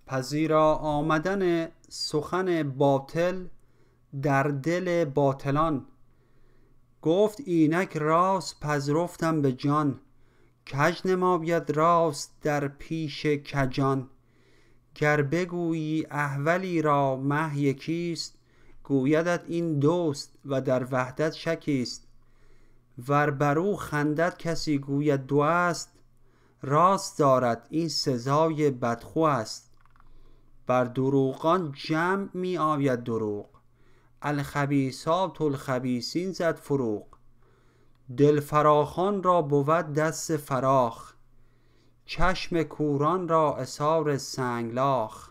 پذیرا آمدن سخن باطل در دل باطلان. گفت اینک راست پذرفتم به جان، کج نماید راست در پیش کجان. گر بگویی احولی را مه یکیست، گویدت این دوست و در وحدت شکیست. ور برو خندد کسی گوید دو است، راست دارد این سزای بدخو است. بر دروغان جمع می آید دروغ، الخبیثات الخبیثین زد فروغ. دل فراخان را بود دست فراخ، چشم کوران را عثار سنگلاخ.